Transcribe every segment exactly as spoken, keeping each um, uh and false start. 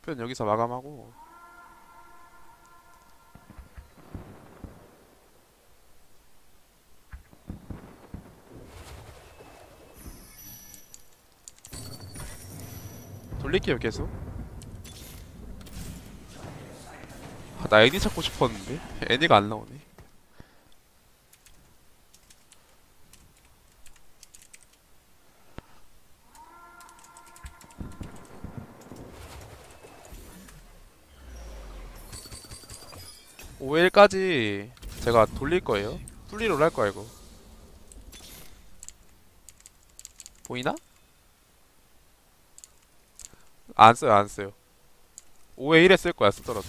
투표는 여기서 마감하고. 돌릴게요 계속. 아, 나 애니 찾고 싶었는데 애니가 안 나오네. 오 일까지 제가 돌릴 거예요. 풀리로 할 거야 이거. 보이나? 안 써요 안 써요. 오에 일에 쓸 거야 쓰더라도.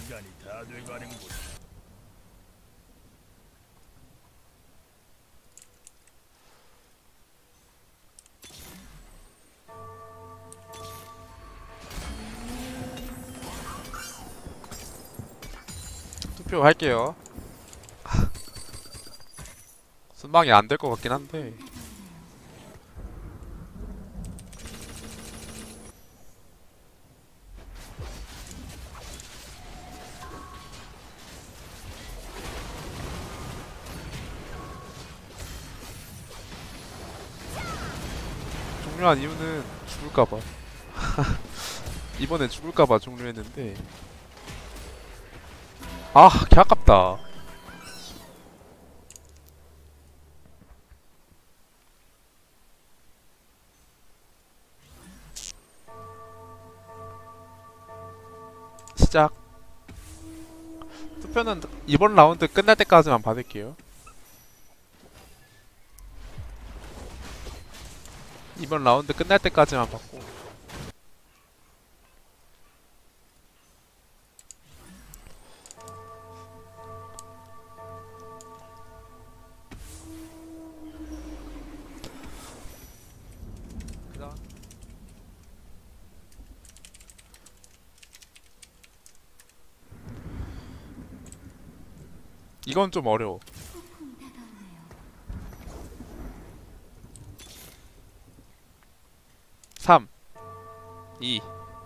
투표 할게요. 순방이 안 될 것 같긴 한데. 종료한 이유는 죽을까봐. 이번에 죽을까봐 종료했는데. 아, 개 아깝다. 시작. 투표는 이번 라운드 끝날 때까지만 받을게요. 이번 라운드 끝날 때까지만 받고. 그다음 이건 좀 어려워. 삼, 이,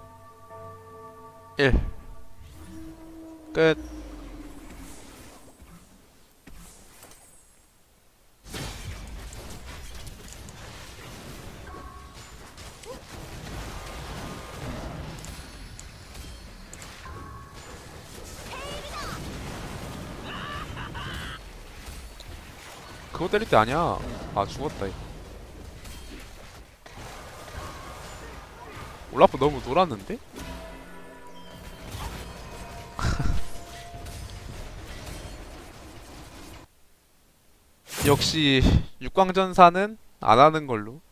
일. 끝. 그거 때릴 때 아니야. 아, 죽었다 이거. 올라프 너무 놀았는데? 역시 육광전사는 안 하는 걸로.